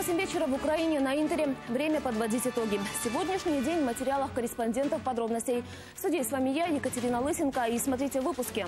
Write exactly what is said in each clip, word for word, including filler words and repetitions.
восемь вечера в Украине на Интере. Время подводить итоги. Сегодняшний день в материалах корреспондентов подробностей. В студии с вами я, Екатерина Лысенко, и смотрите в выпуске.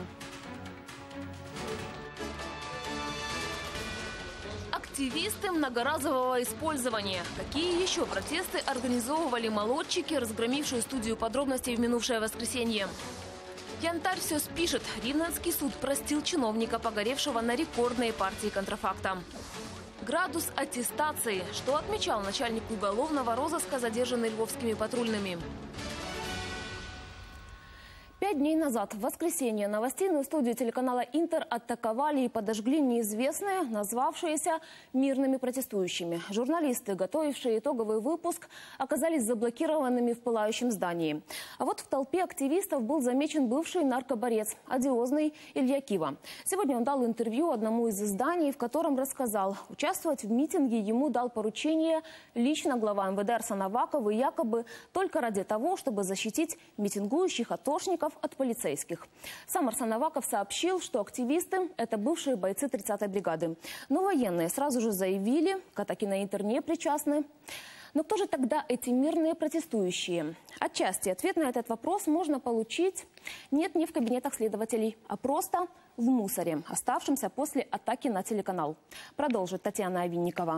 Активисты многоразового использования. Какие еще протесты организовывали молодчики, разгромившие студию подробностей в минувшее воскресенье? Янтарь все спишет. Ривненский суд простил чиновника, погоревшего на рекордные партии контрафакта. Градус аттестации. Что отмечал начальник уголовного розыска, задержанный львовскими патрульными? Пять дней назад, в воскресенье, новостейную студию телеканала «Интер» атаковали и подожгли неизвестные, назвавшиеся мирными протестующими. Журналисты, готовившие итоговый выпуск, оказались заблокированными в пылающем здании. А вот в толпе активистов был замечен бывший наркоборец, одиозный Илья Кива. Сегодня он дал интервью одному из изданий, в котором рассказал, участвовать в митинге ему дал поручение лично глава эм вэ дэ Арсен Аваков, и якобы только ради того, чтобы защитить митингующих атошников от полицейских. Сам Арсен Аваков сообщил, что активисты – это бывшие бойцы тридцатой бригады. Но военные сразу же заявили, к атаке на Интер не причастны. Но кто же тогда эти мирные протестующие? Отчасти ответ на этот вопрос можно получить нет не в кабинетах следователей, а просто в мусоре, оставшемся после атаки на телеканал. Продолжит Татьяна Авинникова.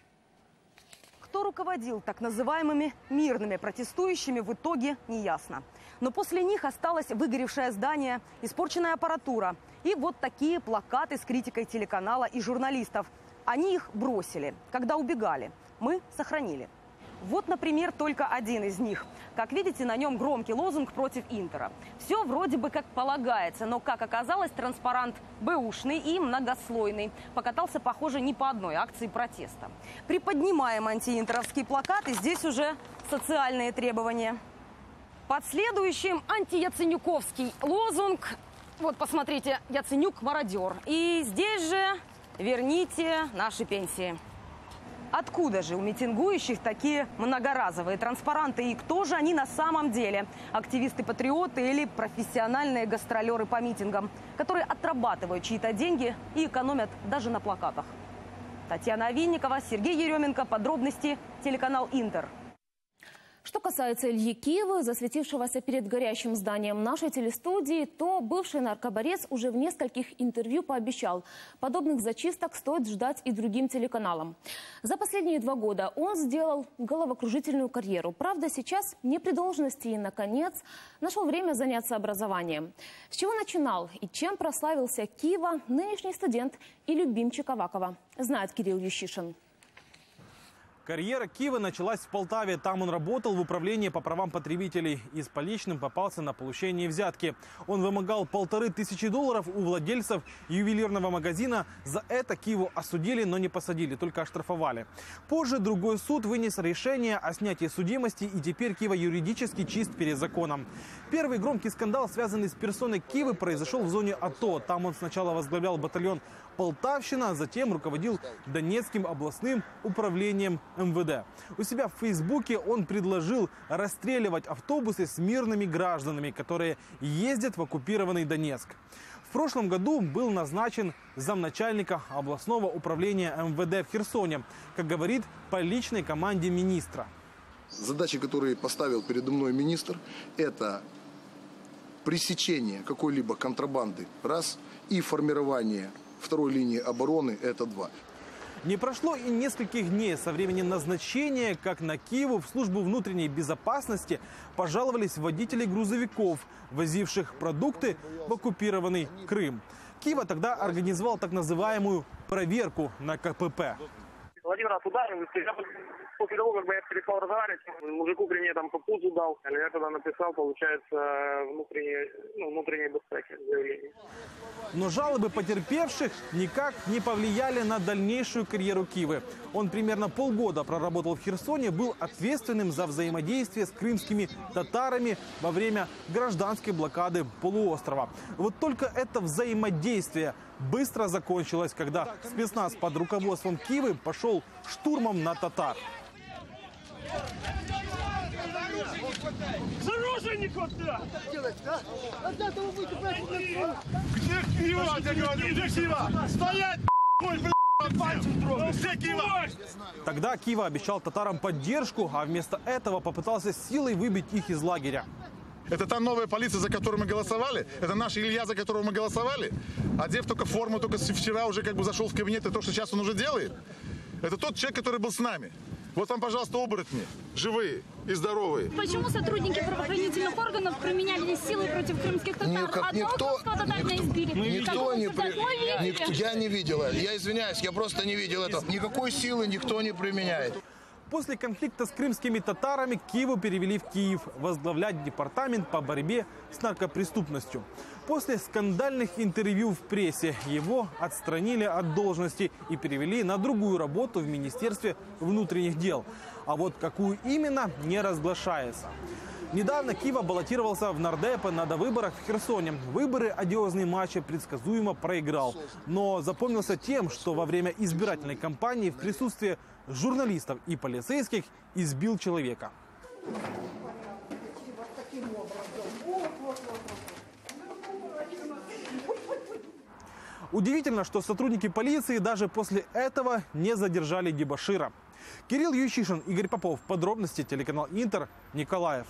Кто руководил так называемыми мирными протестующими, в итоге неясно. Но после них осталось выгоревшее здание, испорченная аппаратура и вот такие плакаты с критикой телеканала и журналистов. Они их бросили, когда убегали. Мы сохранили. Вот, например, только один из них. Как видите, на нем громкий лозунг против Интера. Все вроде бы как полагается, но, как оказалось, транспарант бэушный и многослойный. Покатался, похоже, не по одной акции протеста. Приподнимаем антиинтеровские плакаты, здесь уже социальные требования. Под следующим антияценюковский лозунг. Вот, посмотрите, Яценюк – мародер. И здесь же верните наши пенсии. Откуда же у митингующих такие многоразовые транспаранты? И кто же они на самом деле? Активисты-патриоты или профессиональные гастролеры по митингам, которые отрабатывают чьи-то деньги и экономят даже на плакатах? Татьяна Авинникова, Сергей Еременко. Подробности. Телеканал «Интер». Что касается Ильи Кивы, засветившегося перед горящим зданием нашей телестудии, то бывший наркоборец уже в нескольких интервью пообещал, подобных зачисток стоит ждать и другим телеканалам. За последние два года он сделал головокружительную карьеру. Правда, сейчас не при должности и, наконец, нашел время заняться образованием. С чего начинал и чем прославился Кива, нынешний студент и любимчик Авакова, знает Кирилл Ющишин. Карьера Кивы началась в Полтаве. Там он работал в управлении по правам потребителей и с поличным попался на получение взятки. Он вымогал полторы тысячи долларов у владельцев ювелирного магазина. За это Киву осудили, но не посадили, только оштрафовали. Позже другой суд вынес решение о снятии судимости, и теперь Кива юридически чист перед законом. Первый громкий скандал, связанный с персоной Кивы, произошел в зоне АТО. Там он сначала возглавлял батальон «Полтавщина», а затем руководил Донецким областным управлением эм вэ дэ. У себя в Фейсбуке он предложил расстреливать автобусы с мирными гражданами, которые ездят в оккупированный Донецк. В прошлом году был назначен замначальника областного управления эм вэ дэ в Херсоне, как говорит, по личной команде министра. Задачи, которые поставил передо мной министр, это пресечение какой-либо контрабанды, раз, и формирование второй линии обороны, это два. Не прошло и нескольких дней со времени назначения, как на Киву в службу внутренней безопасности пожаловались водители грузовиков, возивших продукты в оккупированный Крым. Кива тогда организовал так называемую проверку на ка пэ пэ. Один раз ударил, после того, как я перестал разговаривать, мужику при мне там по пузу дал. Я тогда написал, получается, внутреннее, ну, внутреннее бэстеки заявление. Но жалобы потерпевших никак не повлияли на дальнейшую карьеру Кивы. Он примерно полгода проработал в Херсоне, был ответственным за взаимодействие с крымскими татарами во время гражданской блокады полуострова. Вот только это взаимодействие быстро закончилось, когда спецназ под руководством Кивы пошел штурмом на татар. С оружием никуда! Где Кива? Где Кива? Стоять, блядь! Тогда Кива обещал татарам поддержку, а вместо этого попытался силой выбить их из лагеря. Это та новая полиция, за которую мы голосовали? Это наш Илья, за которого мы голосовали? Одев только форму, только вчера уже как бы зашел в кабинет, и то, что сейчас он уже делает? Это тот человек, который был с нами. Вот вам, пожалуйста, оборотни, живые и здоровые. Почему сотрудники правоохранительных органов применяли силы против крымских татар? Никак, Одного никто, тотально никто, избили. никто не при... при... никто, я не видел. Я извиняюсь, я просто не видел этого. Никакой силы никто не применяет. После конфликта с крымскими татарами Киву перевели в Киев возглавлять департамент по борьбе с наркопреступностью. После скандальных интервью в прессе его отстранили от должности и перевели на другую работу в Министерстве внутренних дел. А вот какую именно, не разглашается. Недавно Кива баллотировался в нардепы на довыборах в Херсоне. Выборы одиозный матч предсказуемо проиграл. Но запомнился тем, что во время избирательной кампании в присутствии журналистов и полицейских избил человека. Удивительно, что сотрудники полиции даже после этого не задержали дебошира. Кирилл Ющишин, Игорь Попов. Подробности телеканал Интер, Николаев.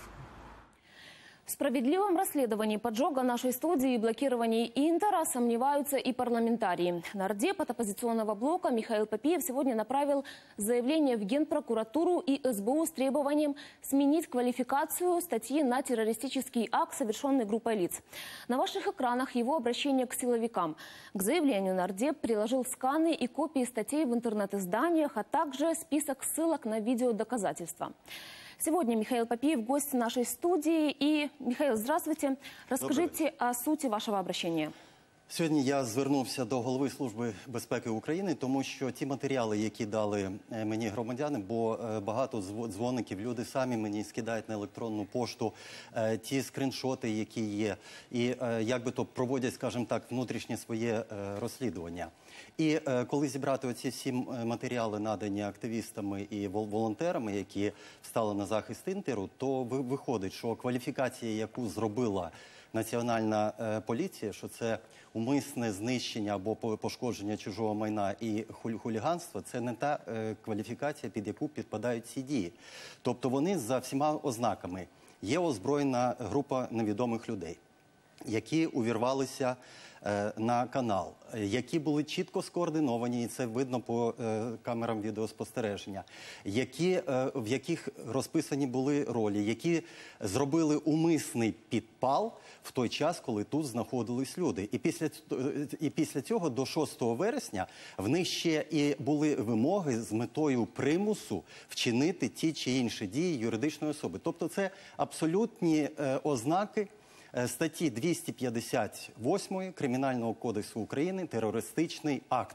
В справедливом расследовании поджога нашей студии и блокировании Интера сомневаются и парламентарии. Нардеп от оппозиционного блока Михаил Папиев сегодня направил заявление в Генпрокуратуру и эс бэ у с требованием сменить квалификацию статьи на террористический акт, совершенный группой лиц. На ваших экранах его обращение к силовикам. К заявлению нардеп приложил сканы и копии статей в интернет-изданиях, а также список ссылок на видеодоказательства. Сегодня Михаил Папиев, гость нашей студии. И, Михаил, здравствуйте. Розкажіть о суті вашого обращення. Сьогодні я звернувся до голови Служби безпеки України, тому що ті матеріали, які дали мені громадяни, бо багато дзвоників, люди самі мені скидають на електронну пошту ті скріншоти, які є, і якби то проводять, скажімо так, внутрішнє своє розслідування. І коли зібрати оці всі матеріали, надані активістами і волонтерами, які встали на захист Інтеру, то виходить, що кваліфікація, яку зробила Національна поліція, що це умисне знищення або пошкодження чужого майна і хуліганство, це не та кваліфікація, під яку підпадають ці дії. Тобто вони за всіма ознаками. Є озброєна група невідомих людей, які увірвалися на канал, які були чітко скоординовані, і це видно по камерам відеоспостереження, які, в яких розписані були ролі, які зробили умисний підпал в той час, коли тут знаходились люди. І після, і після цього до шостого вересня в них ще і були вимоги з метою примусу вчинити ті чи інші дії юридичної особи. Тобто це абсолютні ознаки статті двісті п'ятдесят восьмої Кримінального кодексу України «Терористичний акт».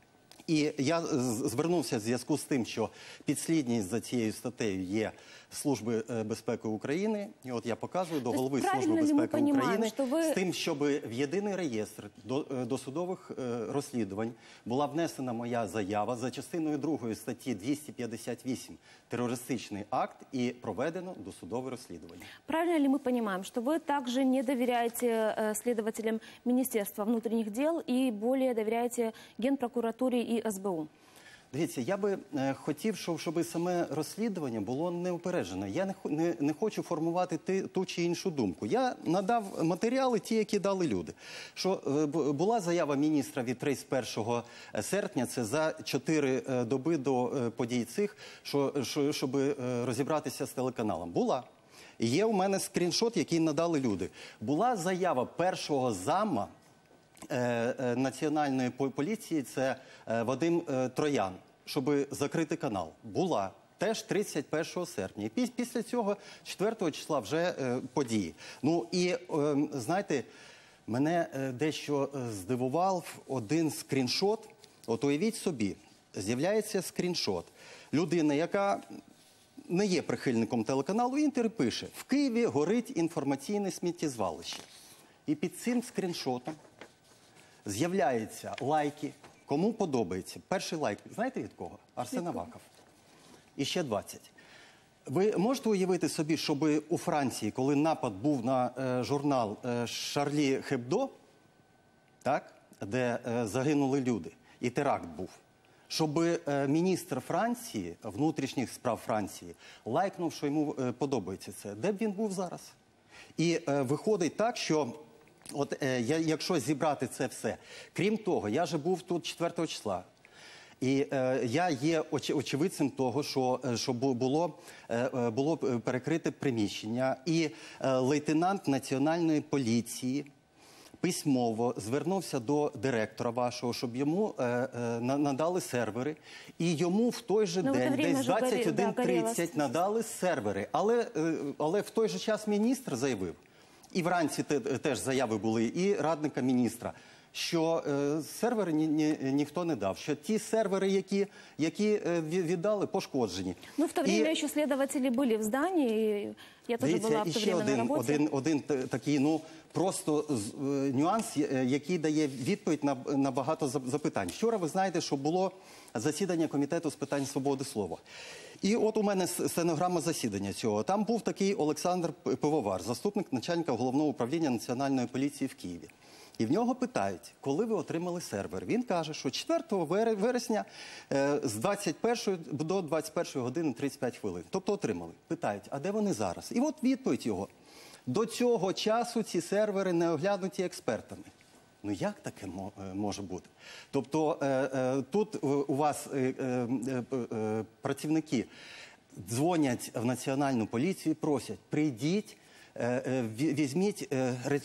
І я звернувся в зв'язку з тим, що підслідність за цією статтею є Служби безпеки України. І от я показую до голови Служби безпеки України з тим, щоб в єдиний реєстр досудових розслідувань була внесена моя заява за частиною другої статті двісті п'ятдесят вісім «Терористичний акт» і проведено досудове розслідування. Правильно ли мы понимаем, что вы также не доверяете следователям Министерства внутренних дел и более доверяете Генпрокуратуре и эс бэ у? Дивіться, я би е, хотів, щоб, щоб саме розслідування було неупереджене. Я не, не, не хочу формувати ти, ту чи іншу думку. Я надав матеріали, ті, які дали люди. Що е, була заява міністра від тридцять першого серпня, це за чотири е, доби до е, подій цих, що, що, щоб е, розібратися з телеканалом. Була. І є у мене скріншот, який надали люди. Була заява першого зама Національної поліції, це Вадим Троян, щоб закрити канал. Була. Теж тридцять першого серпня. І після цього четвертого числа вже події. Ну і, знаєте, мене дещо здивував один скріншот. От уявіть собі, з'являється скріншот. Людина, яка не є прихильником телеканалу Інтер, пише: в Києві горить інформаційне сміттєзвалище. І під цим скріншотом з'являються лайки, кому подобається. Перший лайк, знаєте від кого? Арсен Аваков. І ще двадцять. Ви можете уявити собі, щоб у Франції, коли напад був на е, журнал е, Шарлі Хебдо, так, де е, загинули люди, і теракт був, щоб міністр Франції, внутрішніх справ Франції, лайкнув, що йому подобається це. Де б він був зараз? І виходить так, що от якщо зібрати це все, крім того, я же був тут четвертого числа. І е, я є оч, очевидцем того, що, що було, е, було перекрите приміщення. І е, лейтенант Національної поліції письмово звернувся до директора вашого, щоб йому е, е, надали сервери. І йому в той же ну, день, десь двадцять один тридцять, надали сервери. Але, е, але в той же час міністр заявив, і вранці те, теж заяви були, і радника міністра, що е, сервери ні, ні, ніхто не дав, що ті сервери, які, які е, віддали, пошкоджені. Ну, в то время і... ще слідователі були в зданні, я теж була в то время один, на роботі. Один, один такий, ну, просто е, нюанс, який дає відповідь на, на багато запитань. Вчора, ви знаєте, що було засідання Комітету з питань свободи слова. І от у мене стенограма засідання цього. Там був такий Олександр Пивовар, заступник начальника Головного управління Національної поліції в Києві. І в нього питають, коли ви отримали сервер. Він каже, що четвертого вересня е, з двадцять першої до двадцять першої години тридцять п'ять хвилин. Тобто отримали. Питають, а де вони зараз? І от відповідь його. До цього часу ці сервери не оглянуті експертами. Ну як таке може бути? Тобто е, е, тут у вас е, е, е, працівники дзвонять в Національну поліцію і просять, прийдіть, візьміть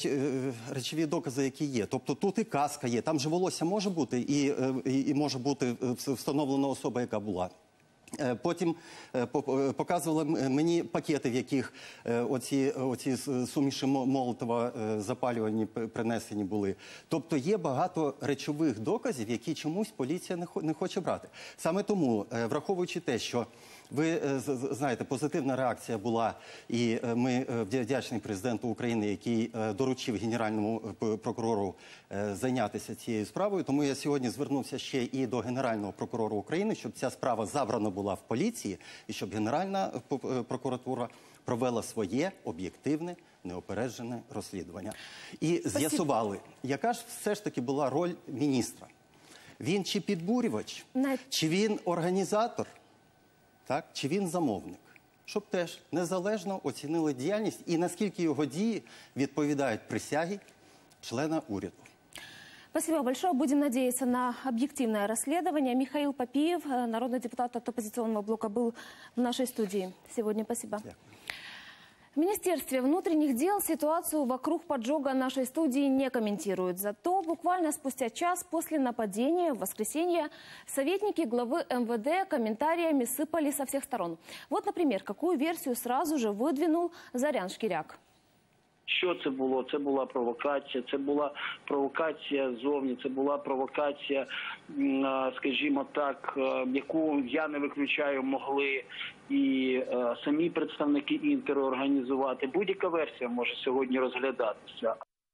речові докази, які є. Тобто тут і каска є, там же волосся може бути, і, і, і може бути встановлена особа, яка була. Потім показували мені пакети, в яких оці, оці суміші Молотова запалювані принесені були. Тобто є багато речових доказів, які чомусь поліція не хоче брати. Саме тому, враховуючи те, що ви знаєте, позитивна реакція була, і ми вдячні президенту України, який доручив Генеральному прокурору зайнятися цією справою. Тому я сьогодні звернувся ще і до Генерального прокурора України, щоб ця справа забрана була в поліції, і щоб Генеральна прокуратура провела своє об'єктивне, неопереджене розслідування. І з'ясували, яка ж все ж таки була роль міністра. Він чи підбурювач, чи він організатор, так? Чи він замовник? Щоб теж незалежно оцінили діяльність і наскільки його дії відповідають присягі члена уряду. Спасибо большое. Будем надеяться на объективное расследование. Михаил Папиев, народный депутат от оппозиционного блока, был в нашей студии сегодня. Спасибо. Дякую. В Министерстве внутренних дел ситуацию вокруг поджога нашей студии не комментируют. Зато буквально спустя час после нападения в воскресенье советники главы эм вэ дэ комментариями сыпали со всех сторон. Вот, например, какую версию сразу же выдвинул Зарян Шкіряк. Що це було? Це була провокація, це була провокація ззовні, це була провокація, скажімо так, яку, я не виключаю, могли і самі представники Інтеру організувати. Будь-яка версія може сьогодні розглядатися.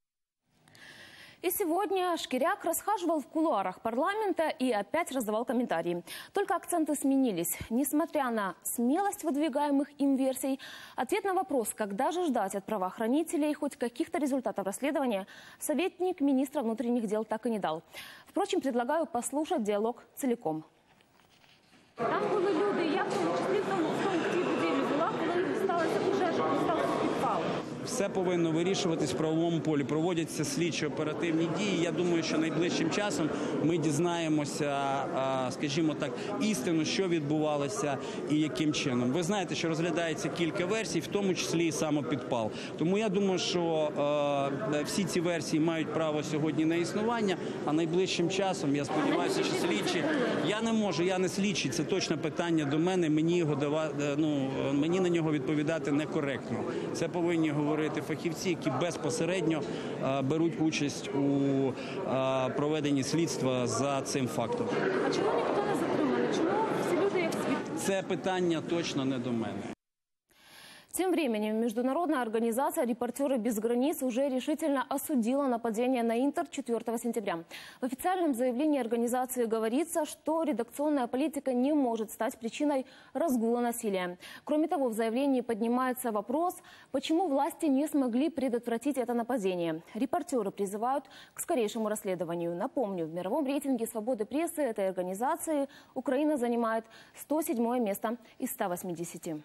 И сегодня Шкіряк расхаживал в кулуарах парламента и опять раздавал комментарии. Только акценты сменились. Несмотря на смелость выдвигаемых им версий, ответ на вопрос, когда же ждать от правоохранителей хоть каких-то результатов расследования, советник министра внутренних дел так и не дал. Впрочем, предлагаю послушать диалог целиком. Там были люди, я в том числе в том будівлі була, коли сталася пожежа, коли стався підпал. Все повинно вирішуватись в правовому полі. Проводяться слідчо-оперативні дії. Я думаю, що найближчим часом ми дізнаємося, скажімо так, істину, що відбувалося і яким чином. Ви знаєте, що розглядається кілька версій, в тому числі і самопідпал. Тому я думаю, що всі ці версії мають право сьогодні на існування, а найближчим часом, я сподіваюся, що слідчі... Я не можу, я не слідчий, це точно питання до мене, мені, його давати, ну, мені на нього відповідати некоректно. Це повинні говорити фахівці, які безпосередньо а, беруть участь у а, проведенні слідства за цим фактом. А чому ніхто не затриманий? Чому всі люди як свідки? Це питання точно не до мене. Тем временем международная организация «Репортеры без границ» уже решительно осудила нападение на Интер четвёртого сентября. В официальном заявлении организации говорится, что редакционная политика не может стать причиной разгула насилия. Кроме того, в заявлении поднимается вопрос, почему власти не смогли предотвратить это нападение. Репортеры призывают к скорейшему расследованию. Напомню, в мировом рейтинге свободы прессы этой организации Украина занимает сто седьмое место из ста восьмидесяти.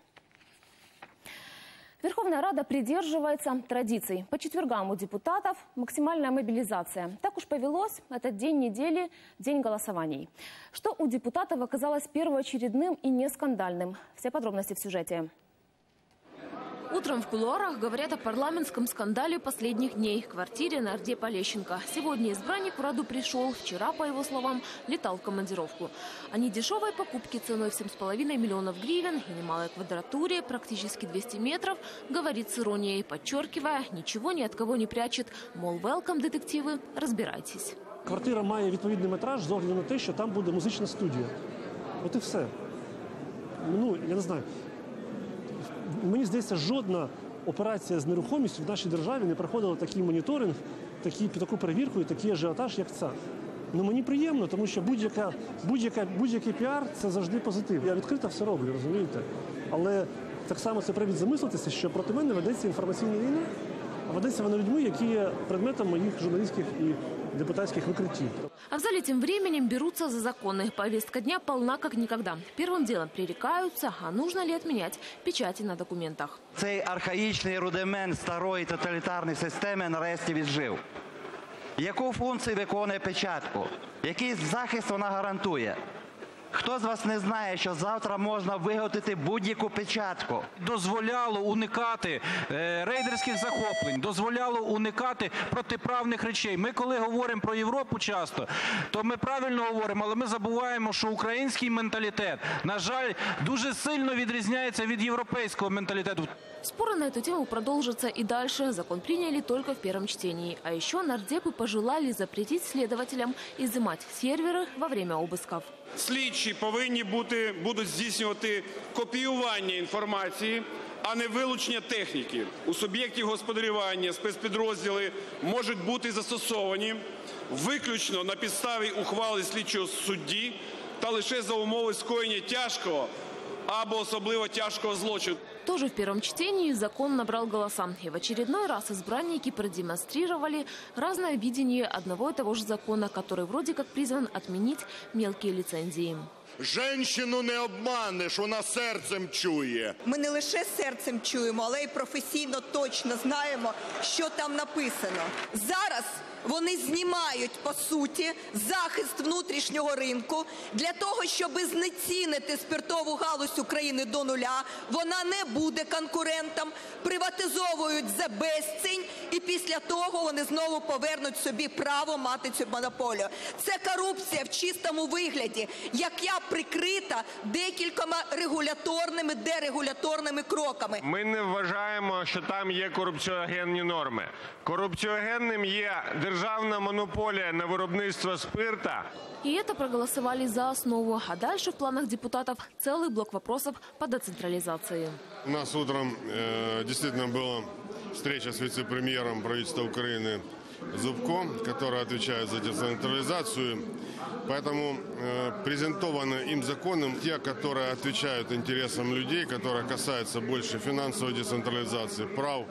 Верховная Рада придерживается традиций. По четвергам у депутатов максимальная мобилизация. Так уж повелось, этот день недели – день голосований. Что у депутатов оказалось первоочередным и не скандальным? Все подробности в сюжете. Утром в кулуарах говорят о парламентском скандале последних дней – квартире нардепа Лещенко. Сегодня избранник в Раду пришел. Вчера, по его словам, летал в командировку. О недешевой покупке ценой в семь с половиной миллионов гривен и немалой квадратуре, практически двести метров, говорит с иронией, подчеркивая, ничего ни от кого не прячет. Мол, велкам, детективи, розбирайтесь. Квартира має відповідний метраж з огляду на те, що там буде музична студія. От і все. Ну, я не знаю. Мені здається, жодна операція з нерухомістю в нашій державі не проходила такий моніторинг, такі, таку перевірку і такий ажіотаж, як ця. Ну, мені приємно, тому що будь-яка, будь-яка, будь-який піар – це завжди позитив. Я відкрито все роблю, розумієте? Але так само це привід замислитися, що проти мене ведеться інформаційна війна, а ведеться вона людьми, які є предметом моїх журналістських і депутатских выкрытий. А в зале тем временем берутся за законы. Повестка дня полна как никогда. Первым делом пререкаются, а нужно ли отменять печати на документах. Цей архаїчний рудимент старої тоталітарної системи нарешті віджив. Яку функцію виконує печатку? Який захист вона гарантує? Хто з вас не знає, що завтра можна виготовити будь-яку печатку? Дозволяло уникати е, рейдерських захоплень, дозволяло уникати протиправних речей. Ми коли говоримо про Європу часто, то ми правильно говоримо, але ми забуваємо, що український менталітет, на жаль, дуже сильно відрізняється від європейського менталітету. Споры на эту тему продолжатся и дальше. Закон приняли только в первом чтении. А еще нардепы пожелали запретить следователям изымать серверы во время обысков. Слідчі повинні бути, будуть здійснювати копіювання інформації, а не вилучення техніки. У суб'єктів господарювання спецпідрозділи можуть бути застосовані виключно на підставі ухвали слідчого судді та лише за умови скоєння тяжкого або особливо тяжкого злочину. Тоже в первом чтении закон набрал голоса. И в очередной раз избранники продемонстрировали разное видение одного и того же закона, который вроде как призван отменить мелкие лицензии. Женщину не обманеш, вона серцем чує. Ми не лише серцем чуємо, але й професійно точно знаємо, що там написано. Зараз вони знімають, по суті, захист внутрішнього ринку для того, щоб знецінити спиртову галузь України до нуля. Вона не буде конкурентом, приватизовують за безцінь і після того вони знову повернуть собі право мати цю монополію. Це корупція в чистому вигляді, яка прикрита декількома регуляторними, дерегуляторними кроками. Ми не вважаємо, що там є корупціогенні норми. Корупціогенним є державна монополія на виробництво спирта. И это проголосовали за основу. А дальше в планах депутатов целый блок вопросов по децентрализации. У нас утром э, действительно была встреча с вице-премьером правительства Украины Зубко, который отвечает за децентрализацию. Поэтому э, презентованы им законом те, которые отвечают интересам людей, которые касаются больше финансовой децентрализации, прав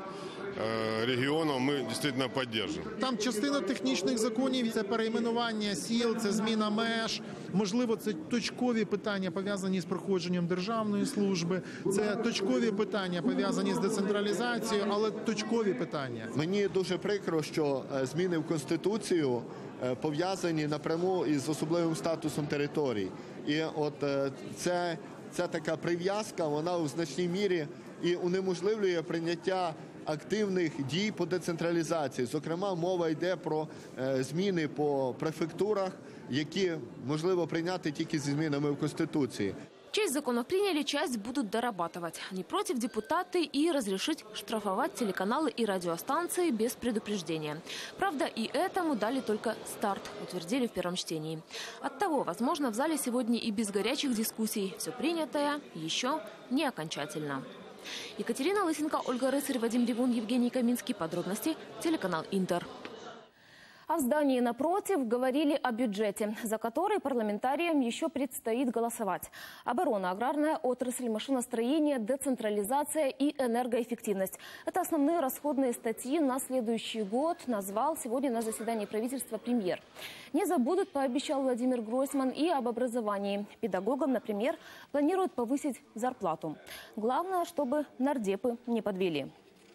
регіону, ми дійсно підтримуємо. Там частина технічних законів – це перейменування сіл, це зміна меж, можливо, це точкові питання, пов'язані з проходженням державної служби, це точкові питання, пов'язані з децентралізацією, але точкові питання. Мені дуже прикро, що зміни в Конституцію пов'язані напряму із особливим статусом територій. І от це, це така прив'язка, вона у значній мірі і унеможливлює прийняття активних дій по децентралізації. Зокрема, мова йде про е, зміни по префектурах, які можливо прийняти тільки зі змінами в Конституції. Часть законов приняли, часть будут дорабатывать. Не против депутаты и разрешить штрафовать телеканалы и радиостанции без предупреждения. Правда, и этому дали только старт, утвердили в первом чтении. Оттого, возможно, в зале сегодня и без горячих дискуссий. Все принятое еще не окончательно. Екатерина Лысенко, Ольга Рыцарь, Вадим Ревун, Евгений Каминский. Подробности телеканал Интер. А в здании напротив говорили о бюджете, за который парламентариям еще предстоит голосовать. Оборона, аграрная отрасль, машиностроение, децентрализация и энергоэффективность. Это основные расходные статьи на следующий год, назвал сегодня на заседании правительства премьер. Не забудут, пообещал Владимир Гройсман, и об образовании. Педагогам, например, планируют повысить зарплату. Главное, чтобы нардепы не подвели.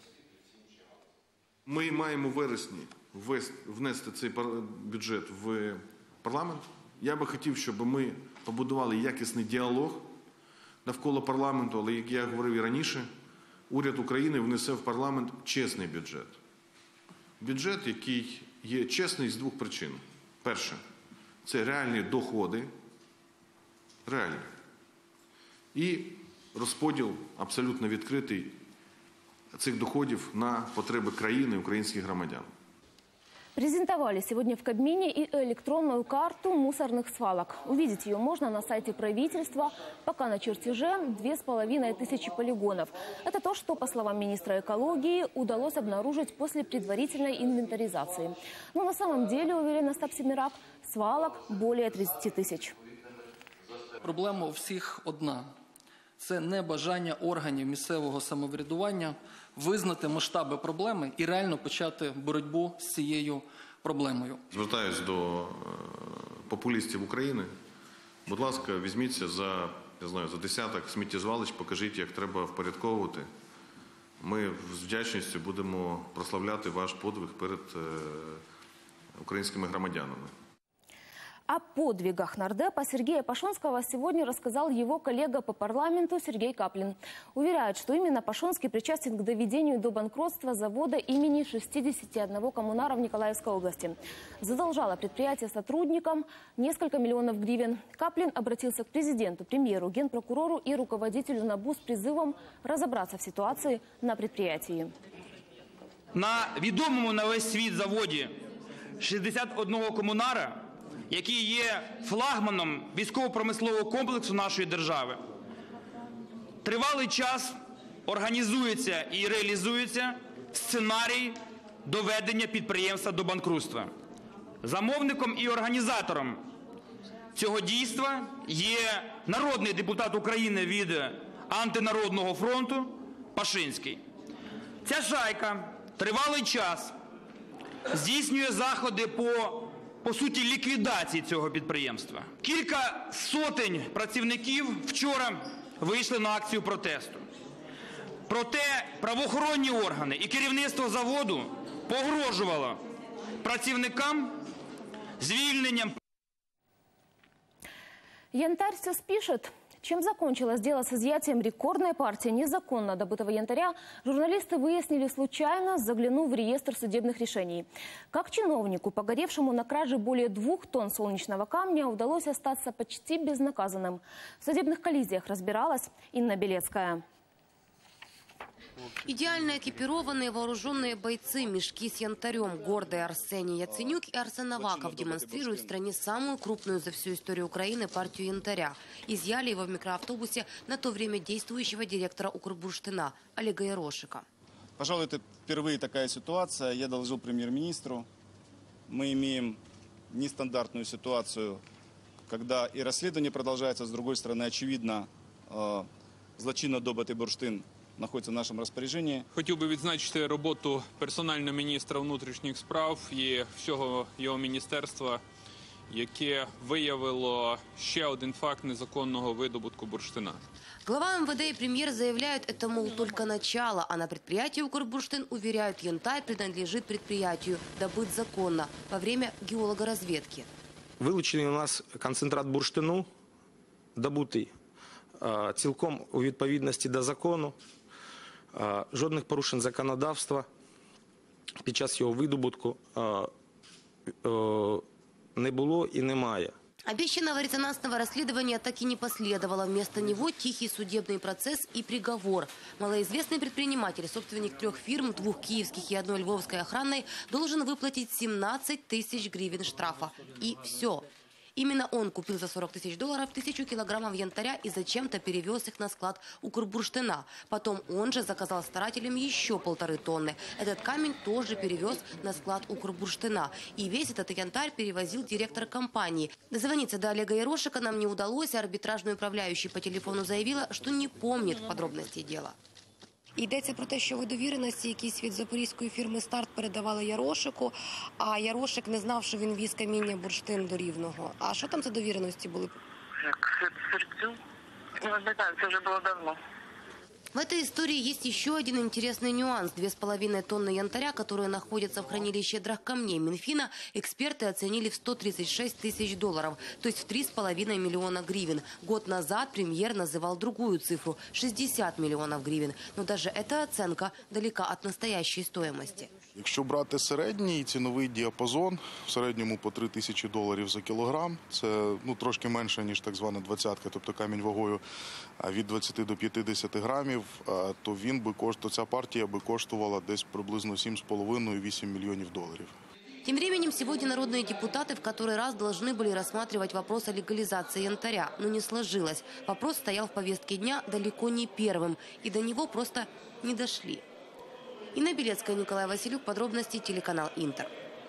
Ми маємо у вересні внести цей бюджет в парламент. Я би хотів, щоб ми побудували якісний діалог навколо парламенту, але, як я говорив і раніше, уряд України внесе в парламент чесний бюджет. Бюджет, який є чесний з двох причин. Перше – це реальні доходи, реальні. І розподіл абсолютно відкритий цих доходів на потреби країни и украинских громадян. Презентовали сегодня в Кабмине и электронную карту мусорных свалок. Увидеть ее можно на сайте правительства. Пока на чертеже две с половиной тысячи полигонов. Это то, что, по словам министра экологии, удалось обнаружить после предварительной инвентаризации. Но на самом деле, уверен Остап Семирак, свалок более тридцати тысяч. Проблема у всіх одна. Це небажання органів місцевого самоврядування визнати масштаби проблеми і реально почати боротьбу з цією проблемою. Звертаюсь до популістів України. Будь ласка, візьміться за, я знаю, за десяток сміттєзвалищ, покажіть, як треба впорядковувати. Ми з вдячністю будемо прославляти ваш подвиг перед українськими громадянами. О подвигах нардепа Сергея Пашонского сегодня рассказал его коллега по парламенту Сергей Каплин. Уверяет, что именно Пашонский причастен к доведению до банкротства завода имени шестидесяти одного коммунара в Николаевской области. Задолжало предприятие сотрудникам несколько миллионов гривен. Каплин обратился к президенту, премьеру, генпрокурору и руководителю НАБУ с призывом разобраться в ситуации на предприятии. На відомому на весь світ заводі шістдесят одного комунара, який є флагманом військово-промислового комплексу нашої держави, тривалий час організується і реалізується сценарій доведення підприємства до банкрутства. Замовником і організатором цього дійства є народний депутат України від антинародного фронту Пашинський. Ця шайка тривалий час здійснює заходи по по суті, ліквідації цього підприємства. Кілька сотень працівників вчора вийшли на акцію протесту. Проте правоохоронні органи і керівництво заводу погрожувало працівникам звільненням. Янтарь все спишет. Чем закончилось дело с изъятием рекордной партии незаконно добытого янтаря, журналисты выяснили случайно, заглянув в реестр судебных решений. Как чиновнику, погоревшему на краже более двух тонн солнечного камня, удалось остаться почти безнаказанным. В судебных коллизиях разбиралась Инна Белецкая. Идеально экипированные вооруженные бойцы, мешки с янтарем, гордые Арсений Яценюк и Арсен Аваков демонстрируют в стране самую крупную за всю историю Украины партию янтаря. Изъяли его в микроавтобусе на то время действующего директора Укрбурштина Олега Ярошика. Пожалуй, это впервые такая ситуация. Я доложил премьер-министру. Мы имеем нестандартную ситуацию, когда и расследование продолжается, с другой стороны, очевидно, злочинно добытый бурштин знаходиться в нашому розпорядженні. Хотів би відзначити роботу персонально міністра внутрішніх справ і всього його міністерства, яке виявило ще один факт незаконного видобутку бурштина. Глава МВД и премьер заявляют, это, мол, только начало, а на предприятии Укрбурштин уверяют, янтарь принадлежит предприятию, добыт законно во время геологоразведки. Вилучений у нас концентрат бурштину, добутий цілком у відповідності до закону, жодних порушень законодавства під час його видобутку не було і немає. Обещанного резонансного расследования так и не последовало. Вместо него тихий судебный процесс и приговор. Малоизвестный предприниматель, собственник трех фирм, двух киевских и одной львовской охранной, должен выплатить семнадцать тысяч гривен штрафа. И все. Именно он купил за сорок тысяч долларов тысячу килограммов янтаря и зачем-то перевез их на склад Укрбурштина. Потом он же заказал старателям еще полторы тонны. Этот камень тоже перевез на склад Укрбурштина. И весь этот янтарь перевозил директор компании. Дозвониться до Олега Ярошика нам не удалось, а арбітражний управляющий по телефону заявила, что не помнит подробностей дела. Йдеться про те, що ви довіреності якісь від запорізької фірми «Старт» передавали Ярошику, а Ярошик не знав, що він віз каміння бурштин до Рівного. А що там за довіреності були? Як серцю? Не знаю, це вже було давно. В этой истории есть еще один интересный нюанс. Две с половиной тонны янтаря, которые находятся в хранилище драгкамней Минфина, эксперты оценили в сто тридцать шесть тысяч долларов, то есть в три с половиной миллиона гривен. Год назад премьер называл другую цифру – шестьдесят миллионов гривен. Но даже эта оценка далека от настоящей стоимости. Якщо брати середній ціновий діапазон, в середньому по три тисячі доларів за кілограм, це ну, трошки менше, ніж так звана двадцятка, тобто камінь вагою від двадцяти до п'ятдесяти грамів, то він би то ця партія би коштувала десь приблизно сім з половиною - вісім мільйонів доларів. Тем временем сегодня народные депутаты в который раз должны были рассматривать вопрос о легализации янтаря, но не сложилось. Вопрос стоял в повестке дня далеко не первым, и до него просто не дошли. Инна Белецкая, Николай Василюк. Подробности, телеканал «Интер».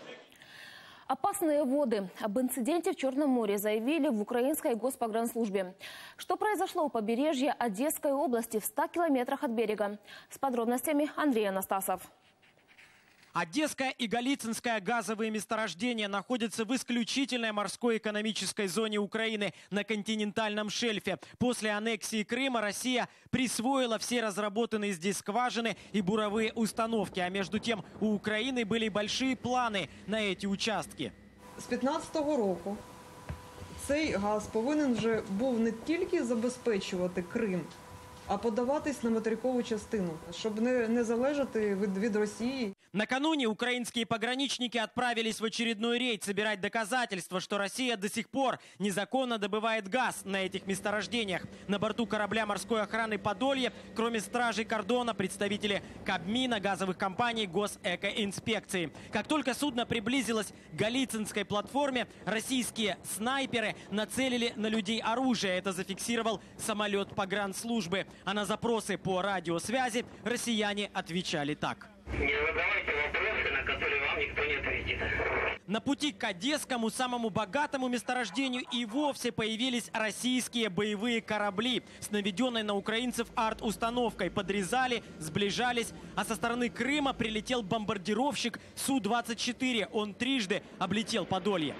Опасные воды. Об инциденте в Черном море заявили в украинской госпогранслужбе. Что произошло у побережья Одесской области в ста километрах от берега? С подробностями Андрей Анастасов. Одесская и Голицынская газовые месторождения находятся в исключительной морской экономической зоне Украины на континентальном шельфе. После аннексии Крыма Россия присвоила все разработанные здесь скважины и буровые установки. А между тем у Украины были большие планы на эти участки. З п'ятнадцятого року цей газ повинен вже був не тільки забезпечувати Крим, а подаватись на материкову частину, щоб не, не залежати від, від Росії. Накануне украинские пограничники отправились в очередной рейд собирать доказательства, что Россия до сих пор незаконно добывает газ на этих месторождениях. На борту корабля морской охраны «Подолье», кроме стражей кордона, представители Кабмина, газовых компаний, госэкоинспекции. Как только судно приблизилось к Голицынской платформе, российские снайперы нацелили на людей оружие. Это зафиксировал самолет погранслужбы. А на запросы по радиосвязи россияне отвечали так. Не задавайте вопросы, на которые вам никто не ответит. На пути к Одесскому, самому богатому месторождению, и вовсе появились российские боевые корабли с наведенной на украинцев арт-установкой. Подрезали, сближались, а со стороны Крыма прилетел бомбардировщик Су двадцать четыре. Он трижды облетел Подолье.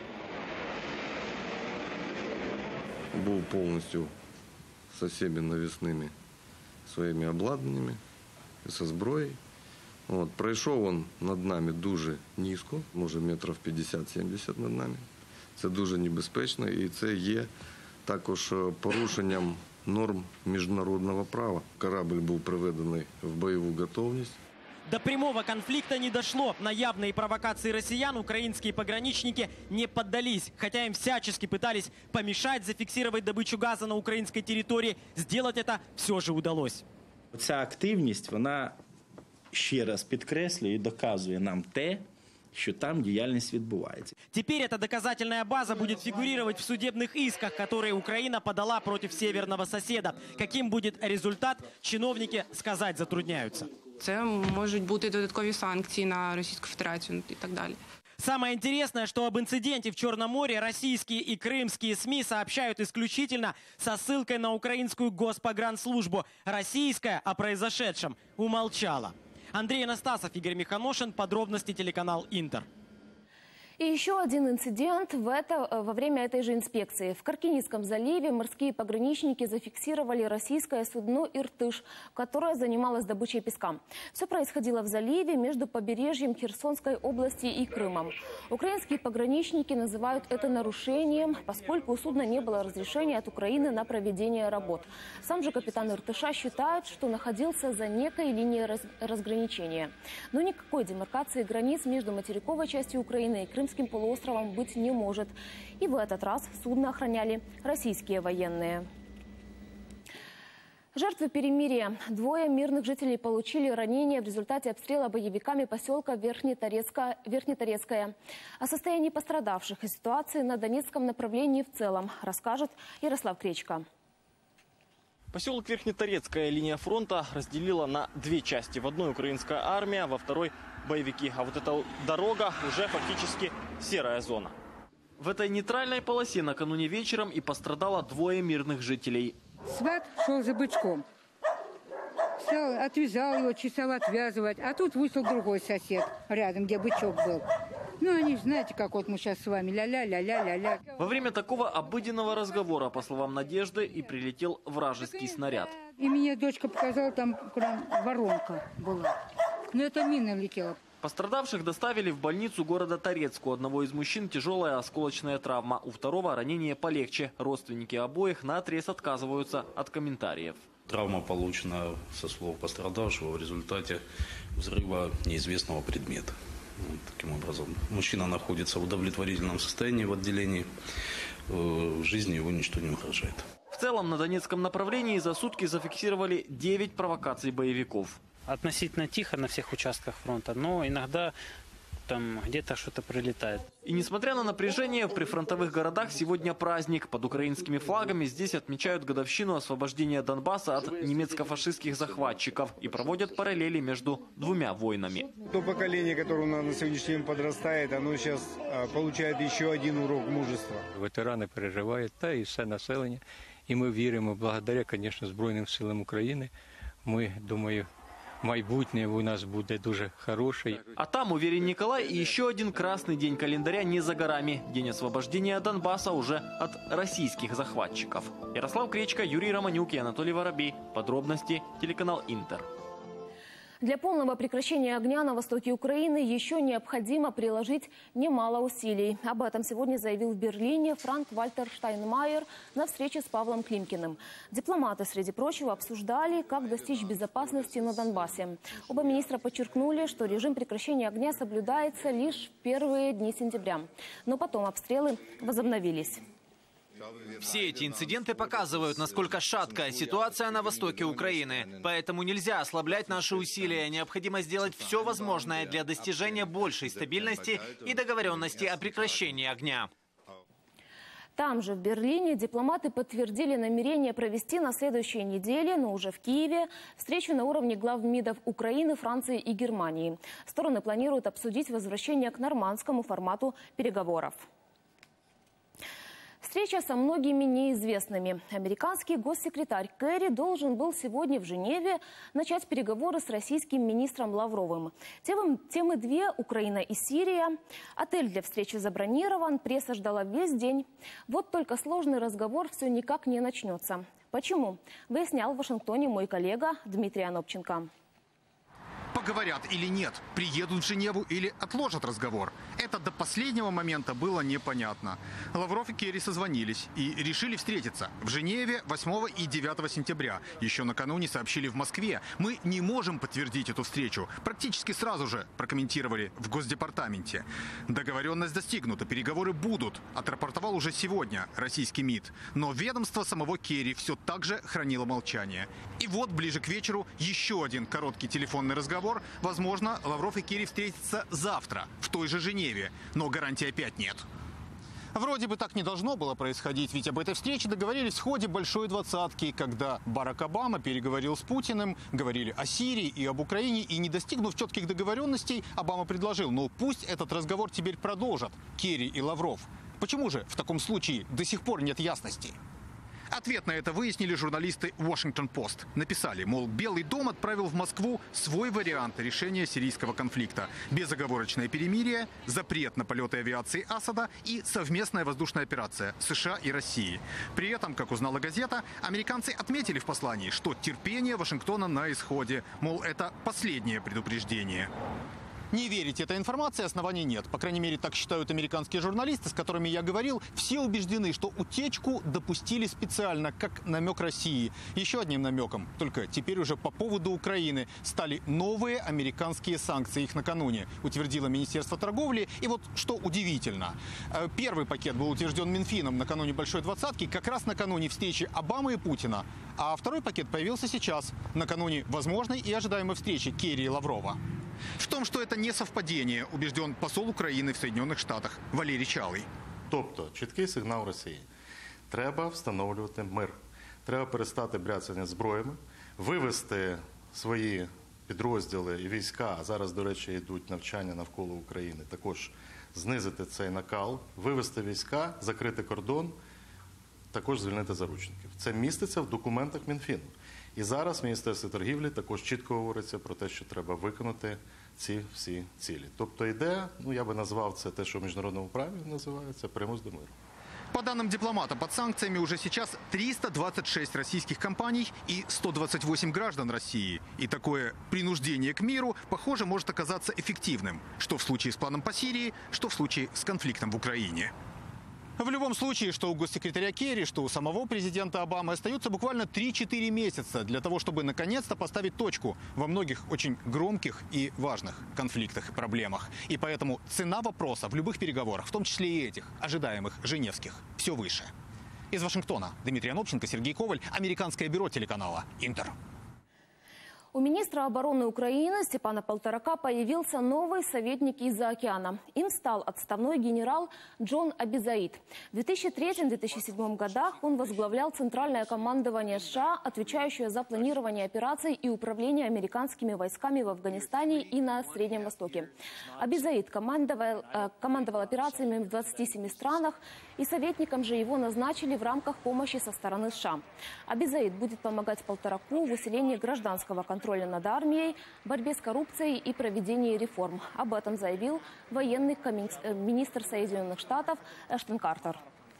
Был полностью со всеми навесными своими обладнаннями, со зброєю. От, пройшов він над нами дуже низько, може метрів п'ятдесят-сімдесят над нами. Це дуже небезпечно і це є також порушенням норм міжнародного права. Корабль був приведений в бойову готовність. До прямого конфликта не дошло. На явные провокации россиян украинские пограничники не поддались. Хотя им всячески пытались помешать зафиксировать добычу газа на украинской территории, сделать это все же удалось. Ця активність, вона ще раз підкреслює і доказує нам те, що там діяльність відбувається. Теперь эта доказательная база будет фигурировать в судебных исках, которые Украина подала против северного соседа. Каким будет результат, чиновники сказать затрудняются. Це можуть бути додаткові санкції на Російську Федерацію і так далі. Самое интересное, что об инциденте в Черном море российские и крымские СМИ сообщают исключительно со ссылкой на украинскую госпогранслужбу. Российская о произошедшем умолчала. Андрей Анастасов, Игорь Миханошин. Подробности, телеканал «Интер». И еще один инцидент в это, во время этой же инспекции. В Каркиниском заливе морские пограничники зафиксировали российское судно «Иртыш», которое занималось добычей песка. Все происходило в заливе между побережьем Херсонской области и Крымом. Украинские пограничники называют это нарушением, поскольку у судна не было разрешения от Украины на проведение работ. Сам же капитан «Иртыша» считает, что находился за некой линией раз разграничения. Но никакой демаркации границ между материковой частью Украины и Крымом Крымским полуостровом быть не может. И в этот раз судно охраняли российские военные. Жертвы перемирия. Двое мирных жителей получили ранения в результате обстрела боевиками поселка Верхнеторецкое. Верхнеторецкое. О состоянии пострадавших и ситуации на Донецком направлении в целом расскажет Ярослав Кречко. Поселок Верхнеторецкая линия фронта разделила на две части. В одной украинская армия, во второй боевики. А вот эта дорога уже фактически серая зона. В этой нейтральной полосе накануне вечером и пострадало двое мирных жителей. Сват шел за бычком. Стал, отвязал его, чесал отвязывать. А тут вышел другой сосед рядом, где бычок был. Ну, они, знаете, как вот мы сейчас с вами, ля-ля-ля-ля-ля-ля. Во время такого обыденного разговора, по словам Надежды, и прилетел вражеский снаряд. И мне дочка показала, там прям воронка была. Но это мина летела. Пострадавших доставили в больницу города Торецк. У одного из мужчин тяжелая осколочная травма, у второго ранение полегче. Родственники обоих наотрез отказываются от комментариев. Травма получена, со слов пострадавшего, в результате взрыва неизвестного предмета. Вот таким образом. Мужчина находится в удовлетворительном состоянии в отделении. В жизни его ничто не угрожает. В целом на Донецком направлении за сутки зафиксировали девять провокаций боевиков. Относительно тихо на всех участках фронта, но иногда там где-то что-то прилетает. И несмотря на напряжение, в прифронтовых городах сегодня праздник. Под украинскими флагами здесь отмечают годовщину освобождения Донбасса от немецко-фашистских захватчиков и проводят параллели между двумя войнами. То поколение, которое у нас на сегодняшний день подрастает, оно сейчас получает еще один урок мужества. Ветерани переживають, та і все населення. І ми віримо, благодаря, звісно, Збройним силам України, ми, думаю, майбутнее у нас будет дуже хороший. А там, уверен Николай, и еще один красный день календаря не за горами. День освобождения Донбасса уже от российских захватчиков. Ярослав Кречко, Юрий Романюк и Анатолий Воробей. Подробности телеканал Интер. Для полного прекращения огня на востоке Украины еще необходимо приложить немало усилий. Об этом сегодня заявил в Берлине Франк-Вальтер Штайнмайер на встрече с Павлом Климкиным. Дипломаты, среди прочего, обсуждали, как достичь безопасности на Донбассе. Оба министра подчеркнули, что режим прекращения огня соблюдается лишь в первые дни сентября. Но потом обстрелы возобновились. Все эти инциденты показывают, насколько шаткая ситуация на востоке Украины. Поэтому нельзя ослаблять наши усилия. Необходимо сделать все возможное для достижения большей стабильности и договоренности о прекращении огня. Там же, в Берлине, дипломаты подтвердили намерение провести на следующей неделе, но уже в Киеве, встречу на уровне глав МИДов Украины, Франции и Германии. Стороны планируют обсудить возвращение к нормандскому формату переговоров. Встреча со многими неизвестными. Американский госсекретарь Керри должен был сегодня в Женеве начать переговоры с российским министром Лавровым. Темы, темы две – Украина и Сирия. Отель для встречи забронирован, пресса ждала весь день. Вот только сложный разговор все никак не начнется. Почему? Выяснял в Вашингтоне мой коллега Дмитрий Анопченко. Поговорят или нет, приедут в Женеву или отложат разговор. Это до последнего момента было непонятно. Лавров и Керри созвонились и решили встретиться в Женеве восьмого и девятого сентября. Еще накануне сообщили в Москве. Мы не можем подтвердить эту встречу. Практически сразу же прокомментировали в Госдепартаменте. Договоренность достигнута, переговоры будут, отрапортовал уже сегодня российский МИД. Но ведомство самого Керри все так же хранило молчание. И вот ближе к вечеру еще один короткий телефонный разговор. Возможно, Лавров и Керри встретятся завтра, в той же Женеве, но гарантий опять нет. Вроде бы так не должно было происходить, ведь об этой встрече договорились в ходе Большой двадцатки, когда Барак Обама переговорил с Путиным, говорили о Сирии и об Украине, и не достигнув четких договоренностей, Обама предложил, ну пусть этот разговор теперь продолжат Керри и Лавров. Почему же в таком случае до сих пор нет ясности? Ответ на это выяснили журналисты Washington Post. Написали, мол, Белый дом отправил в Москву свой вариант решения сирийского конфликта. Безоговорочное перемирие, запрет на полеты авиации Асада и совместная воздушная операция США и России. При этом, как узнала газета, американцы отметили в послании, что терпение Вашингтона на исходе. Мол, это последнее предупреждение. Не верить этой информации оснований нет. По крайней мере, так считают американские журналисты, с которыми я говорил. Все убеждены, что утечку допустили специально, как намек России. Еще одним намеком, только теперь уже по поводу Украины, стали новые американские санкции. Их накануне утвердило Министерство торговли. И вот что удивительно. Первый пакет был утвержден Минфином накануне Большой двадцатки, как раз накануне встречи Обамы и Путина. А второй пакет появился сейчас, накануне возможной и ожидаемой встречи Керри и Лаврова. В том, что это не совпадение, убежден посол Украины в Соединенных Штатах Валерій Чалий. Тобто, чіткий сигнал Росії. Треба встановлювати мир. Треба перестати бряцання зброями, вивести свої підрозділи і війська, а зараз, до речі, йдуть навчання навколо України, також знизити цей накал, вивести війська, закрити кордон, також звільнити заручників. Це міститься в документах Мінфіну. І зараз в Міністерстві торгівлі також чітко говориться про те, що треба виконати ці всі цілі. Тобто йде, ну я би назвав це те, що в міжнародному праві називається примус до миру. По данным дипломата, под санкциями уже сейчас триста двадцать шесть российских компаний и сто двадцать восемь граждан России. И такое принуждение к миру, похоже, может оказаться эффективным. Что в случае с планом по Сирии, что в случае с конфликтом в Украине. В любом случае, что у госсекретаря Керри, что у самого президента Обамы остается буквально три-четыре месяца для того, чтобы наконец-то поставить точку во многих очень громких и важных конфликтах и проблемах. И поэтому цена вопроса в любых переговорах, в том числе и этих, ожидаемых женевских, все выше. Из Вашингтона Дмитрий Анопченко, Сергей Коваль, Американское бюро телеканала «Интер». У министра обороны Украины Степана Полторака появился новый советник из-за океана. Им стал отставной генерал Джон Абизаид. В две тысячи третьем — две тысячи седьмом годах он возглавлял Центральное командование США, отвечающее за планирование операций и управление американскими войсками в Афганистане и на Среднем Востоке. Абизаид командовал, э, командовал операциями в двадцати семи странах, и советником же его назначили в рамках помощи со стороны США. Абизаид будет помогать Полтораку в усилении гражданского контроля над армией, борьбе с коррупцией и проведении реформ. Об этом заявил военный министр Соединенных Штатов Эштон Картер.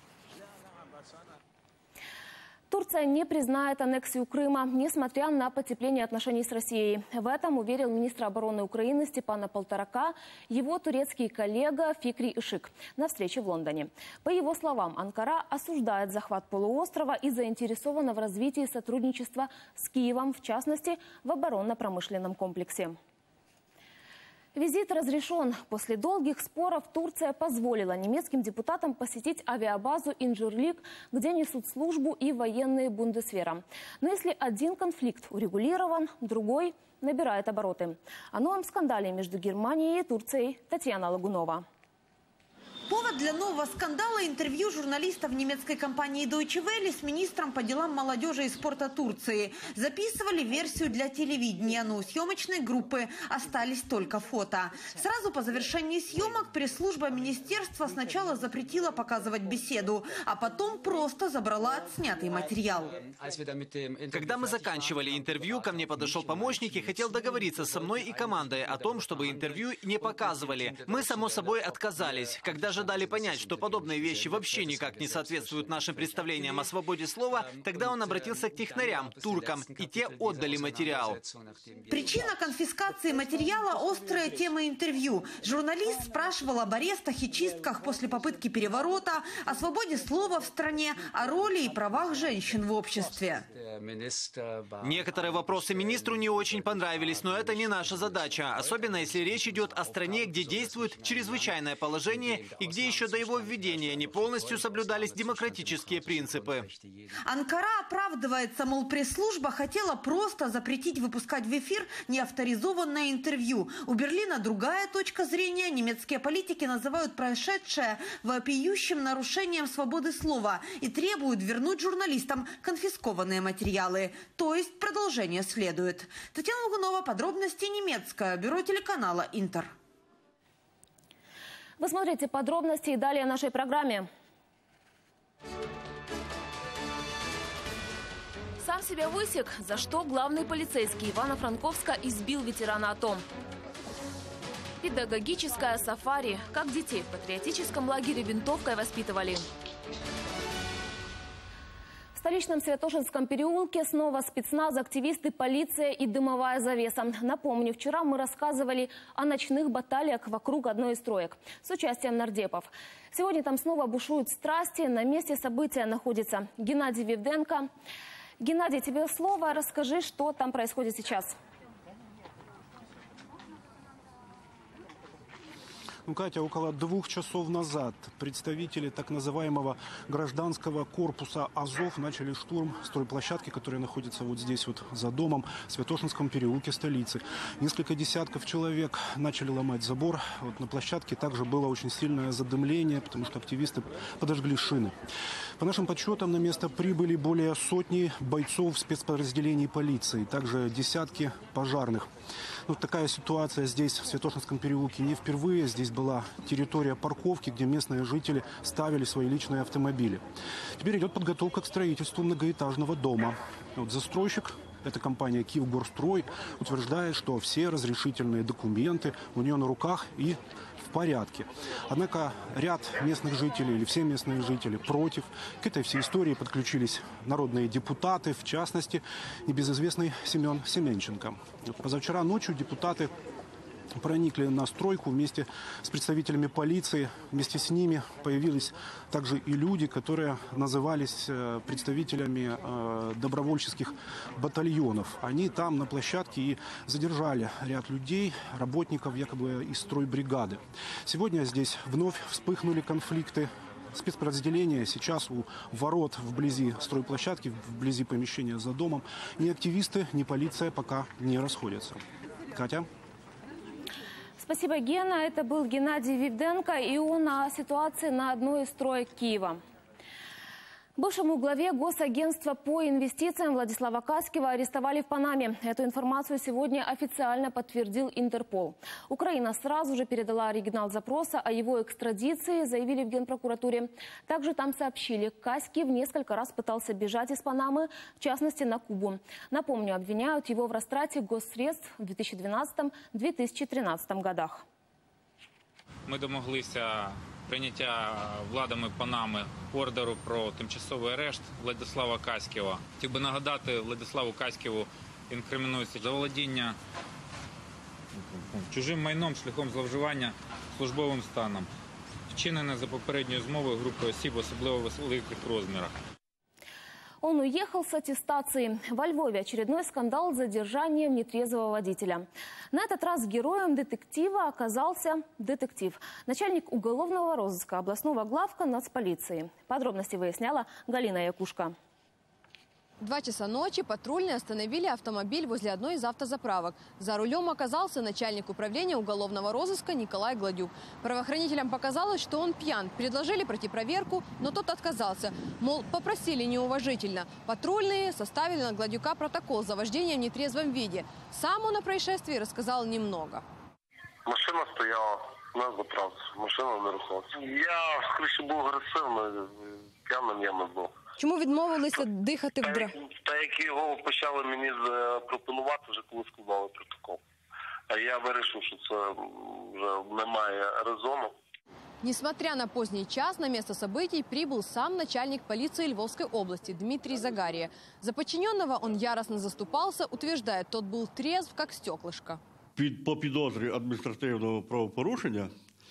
Турция не признает аннексию Крыма, несмотря на потепление отношений с Россией. В этом уверил министр обороны Украины Степана Полторака его турецкий коллега Фикри Ишик на встрече в Лондоне. По его словам, Анкара осуждает захват полуострова и заинтересована в развитии сотрудничества с Киевом, в частности, в оборонно-промышленном комплексе. Визит разрешен. После долгих споров Турция позволила немецким депутатам посетить авиабазу Инжирлик, где несут службу и военные бундесвера. Но если один конфликт урегулирован, другой набирает обороты. О новом скандале между Германией и Турцией Татьяна Лагунова. Повод для нового скандала – интервью журналистов немецкой компании Deutsche Welle с министром по делам молодежи и спорта Турции. Записывали версию для телевидения, но у съемочной группы остались только фото. Сразу по завершении съемок пресс-служба министерства сначала запретила показывать беседу, а потом просто забрала отснятый материал. Когда мы заканчивали интервью, ко мне подошел помощник и хотел договориться со мной и командой о том, чтобы интервью не показывали. Мы, само собой, отказались. Когда же дали понять, что подобные вещи вообще никак не соответствуют нашим представлениям о свободе слова, тогда он обратился к технарям, туркам, и те отдали материал. Причина конфискации материала – острая тема интервью. Журналист спрашивал об арестах и чистках после попытки переворота, о свободе слова в стране, о роли и правах женщин в обществе. Некоторые вопросы министру не очень понравились, но это не наша задача, особенно если речь идет о стране, где действует чрезвычайное положение и где еще до его введения не полностью соблюдались демократические принципы. Анкара оправдывается, мол, пресс-служба хотела просто запретить выпускать в эфир неавторизованное интервью. У Берлина другая точка зрения. Немецкие политики называют происшедшее вопиющим нарушением свободы слова и требуют вернуть журналистам конфискованные материалы. То есть продолжение следует. Татьяна Лагунова, подробности немецкое бюро телеканала «Интер». Вы смотрите подробности и далее в нашей программе. Сам себя высек, за что главный полицейский Ивано-Франковска избил ветерана АТО. Педагогическое сафари. Как детей в патриотическом лагере винтовкой воспитывали. столичном Святошинском переулке снова спецназ, активисты, полиция и дымовая завеса. Напомню, вчера мы рассказывали о ночных баталиях вокруг одной из строек с участием нардепов. Сегодня там снова бушуют страсти. На месте события находится Геннадий Вивденко. Геннадий, тебе слово. Расскажи, что там происходит сейчас. Ну, Катя, около двух часов назад представители так называемого гражданского корпуса «Азов» начали штурм стройплощадки, которая находится вот здесь вот за домом в Святошинском переулке столицы. Несколько десятков человек начали ломать забор. Вот на площадке также было очень сильное задымление, потому что активисты подожгли шины. По нашим подсчетам, на место прибыли более сотни бойцов спецподразделений полиции, также десятки пожарных. Вот такая ситуация здесь, в Святошинском переулке, не впервые. Здесь была территория парковки, где местные жители ставили свои личные автомобили. Теперь идет подготовка к строительству многоэтажного дома. Вот застройщик, эта компания «Киевгорстрой», утверждает, что все разрешительные документы у нее на руках и в порядке. Однако ряд местных жителей, или все местные жители, против. К этой всей истории подключились народные депутаты, в частности, небезызвестный Семен Семенченко. Позавчера ночью депутаты проникли на стройку вместе с представителями полиции. Вместе с ними появились также и люди, которые назывались представителями добровольческих батальонов. Они там на площадке и задержали ряд людей, работников якобы из стройбригады. Сегодня здесь вновь вспыхнули конфликты. Спецподразделения сейчас у ворот вблизи стройплощадки, вблизи помещения за домом. Ни активисты, ни полиция пока не расходятся. Катя? Спасибо, Гена. Это был Геннадий Вивденко, и он о ситуации на одной из строек Киева. Бывшему главе Госагентства по инвестициям Владислава Каськева арестовали в Панаме. Эту информацию сегодня официально подтвердил Интерпол. Украина сразу же передала оригинал запроса о его экстрадиции, заявили в Генпрокуратуре. Также там сообщили, Каськев несколько раз пытался бежать из Панамы, в частности на Кубу. Напомню, обвиняют его в растрате госсредств в две тысячи двенадцатом — две тысячи тринадцатом годах. Ми домоглися прийняття владами Панами ордеру про тимчасовий арешт Владислава Каськєва. Хотів би нагадати, Владиславу Каськєву інкримінується заволодіння чужим майном шляхом зловживання службовим станом, вчинене за попередньою змовою групи осіб, особливо в великих розмірах. Он уехал с аттестацией. Во Львове очередной скандал с задержанием нетрезвого водителя. На этот раз героем детектива оказался детектив. Начальник уголовного розыска областного главка нацполиции. Подробности выясняла Галина Якушка. Два часа ночи патрульные остановили автомобиль возле одной из автозаправок. За рулем оказался начальник управления уголовного розыска Николай Гладюк. Правоохранителям показалось, что он пьян. Предложили пройти проверку, но тот отказался. Мол, попросили неуважительно. Патрульные составили на Гладюка протокол за вождение в нетрезвом виде. Сам он о происшествии рассказал немного. Машина стояла на заправці. Машина не рухалася. Я, скоріше, був агресивний, п'яним я не був. Чому відмовилися дихати в дра? Та як його почали мені пропонувати, вже коли складали протокол. А я вирішив, що це вже немає резону. Несмотря на поздний час, на место событий прибыл сам начальник полиции Львовской области Дмитрий Загария. За подчиненного он яростно заступался, утверждает, тот был трезв, как стеклышко. Під, по підозрі адміністративного правопорушення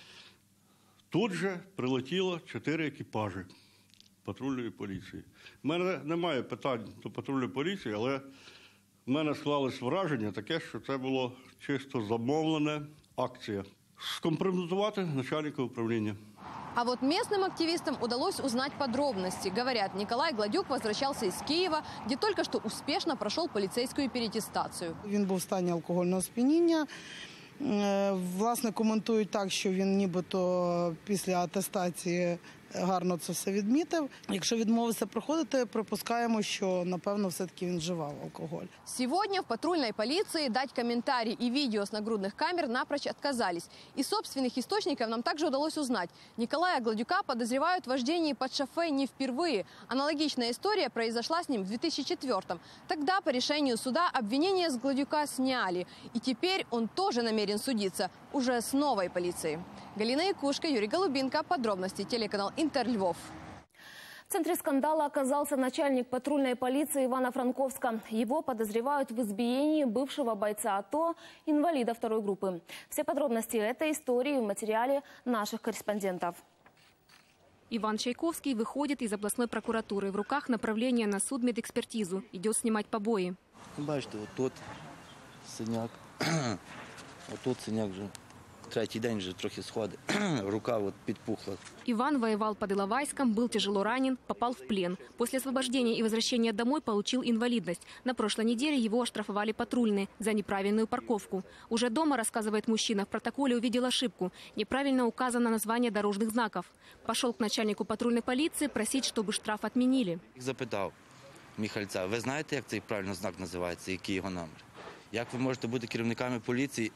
тут же прилетіло чотири екіпажі патрульної поліції. У мене немає питань до патрульної поліції, але в мене склалось враження таке, що це було чисто замовлена акція. Скомпрометувати начальника управління. А вот местным активистам удалось узнать подробности. Говорят, Николай Гладюк возвращался из Киева, где только что успешно прошел полицейскую переаттестацию. Він був в стані алкогольного сп'яніння. Власне, коментують так, що він нібито після атестації гарно це все відмітив. Якщо відмовився проходити, припускаємо, що, напевно, все-таки він вживав алкоголь. Сегодня в патрульной полиции дать комментарии и видео с нагрудных камер напрочь отказались. Из собственных источников нам также удалось узнать. Николая Гладюка подозревают в вождении под шофе не впервые. Аналогичная история произошла с ним в две тысячи четвёртом. Тогда по решению суда обвинения с Гладюка сняли. И теперь он тоже намерен судиться, уже с новой полицией. Галина Якушка, Юрий Голубинка. Подробности телеканал Интер Львов. центре скандала оказался начальник патрульной полиции Ивано-Франковска. Его подозревают в избиении бывшего бойца АТО, инвалида второй группы. Все подробности этой истории в материале наших корреспондентов. Иван Чайковский выходит из областной прокуратуры. В руках направление на судмедэкспертизу. Идет снимать побои. Бачите, вот тут синяк, вот тут синяк вже. Третий день вже трохи сходить. Рука вот підпухла. Иван воевал под Иловайском, был тяжело ранен, попал в плен. После освобождения и возвращения домой получил инвалидность. На прошлой неделе его оштрафовали патрульные за неправильную парковку. Уже дома, рассказывает мужчина, в протоколе увидел ошибку. Неправильно указано название дорожных знаков. Пошел к начальнику патрульной полиции просить, чтобы штраф отменили. Запитав Михальця, ви знаєте, як цей правильно знак називається, який його номер? Як ви можете бути керівниками поліції,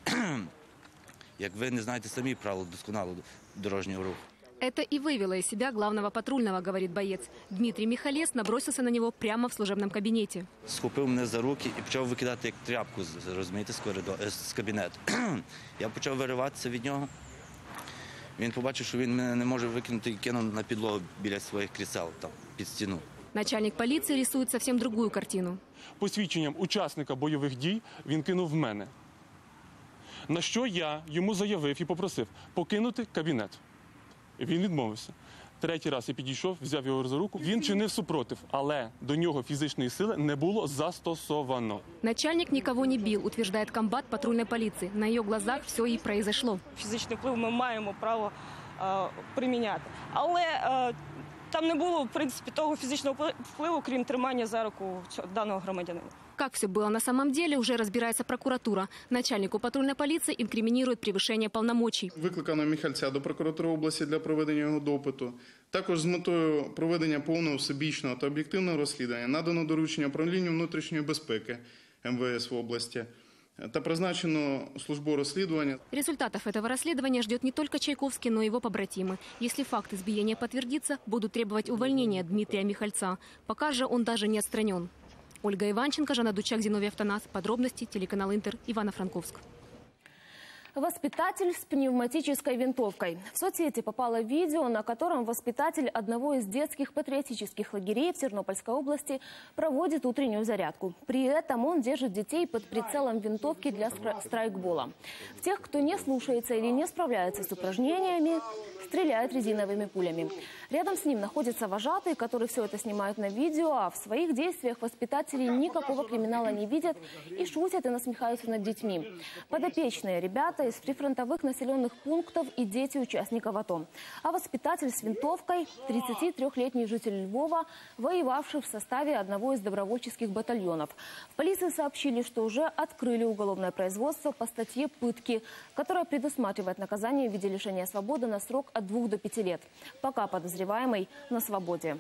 як ви не знаєте самі правил досконалого дорожнього руху? Это и вывело из себя главного патрульного, говорит боец. Дмитрий Михалец набросился на него прямо в служебном кабинете. Схопив мене за руки і почав викидати як тряпку, розумієте, з коридору, з кабінету. Я почав вириватися від нього. Він побачив, що він мене не може викинути і кинув на підлогу біля своїх крісел, там, під стіну. Начальник полиции рисует совсем другую картину. Посвідченням учасника бойових дій він кинув в мене. На що я йому заявив і попросив покинути кабінет. Він відмовився. Третій раз я підійшов, взяв його за руку. Він чинив супротив, але до нього фізичної сили не було застосовано. Начальник никого не бил, утверждает комбат патрульной полиции. На ее глазах все и произошло. Фізичний вплив ми маємо право е, приміняти. Але е, там не було, в принципі, того фізичного впливу, крім тримання за руку даного громадянина. Как все было на самом деле, уже разбирается прокуратура. Начальнику патрульной полиции инкриминирует превышение полномочий. Викликано Михальця до прокуратури області для проведення його допиту. Також з метою проведення повного, всебічного та об'єктивного розслідування надано доручення управлінню внутрішньої безпеки ем ве ес в області та призначено службу розслідування. Результатов этого расследования ждет не только Чайковский, но и его побратимы. Если факт избиения подтвердится, будут требовать увольнения Дмитрия Михальца. Пока же он даже не отстранен. Ольга Иванченко, Жанна Дучак, Зиновий Автонас. Подробности, телеканал Интер, Ивано-Франковск. Воспитатель с пневматической винтовкой. В соцсети попало видео, на котором воспитатель одного из детских патриотических лагерей в Тернопольской области проводит утреннюю зарядку. При этом он держит детей под прицелом винтовки для страйкбола. В тех, кто не слушается или не справляется с упражнениями, стреляет резиновыми пулями. Рядом с ним находится вожатый, который все это снимает на видео, а в своих действиях воспитатели никакого криминала не видят и шутят и насмехаются над детьми. Подопечные ребята из прифронтовых населенных пунктов и дети участников АТО. А воспитатель с винтовкой – тридцатитрёхлетний житель Львова, воевавший в составе одного из добровольческих батальонов. В полиции сообщили, что уже открыли уголовное производство по статье «Пытки», которая предусматривает наказание в виде лишения свободы на срок от двух до пяти лет. Пока подозреваемый на свободе.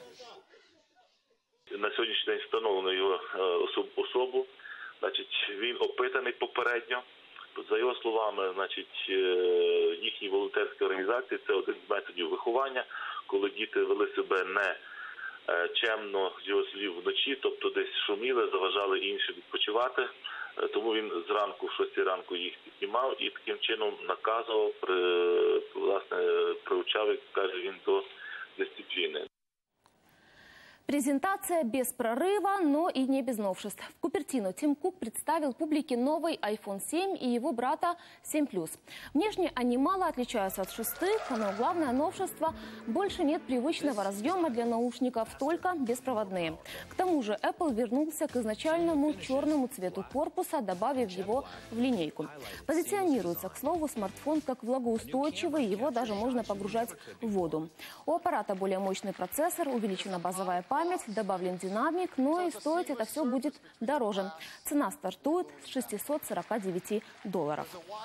На сьогоднішній день встановлено його особу. Значить, він опитаний попередньо. За його словами, значить, їхні волонтерські організації – це один з методів виховання, коли діти вели себе не чемно, з його слів, вночі, тобто десь шуміли, заважали іншим відпочивати. Тому він зранку, в шостій ранку їх піднімав і таким чином наказував, власне, приучав, як каже він, до дисципліни. Презентация без прорыва, но и не без новшеств. В Купертино Тим Кук представил публике новый айфон семь и его брата семь плюс. Внешне они мало отличаются от шестых, но главное новшество – больше нет привычного разъема для наушников, только беспроводные. К тому же Apple вернулся к изначальному черному цвету корпуса, добавив его в линейку. Позиционируется, к слову, смартфон как влагоустойчивый, его даже можно погружать в воду. У аппарата более мощный процессор, увеличена базовая память, память, добавлен динамик, но и стоить это все будет дороже. Цена стартует с шестисот сорока девяти долларов.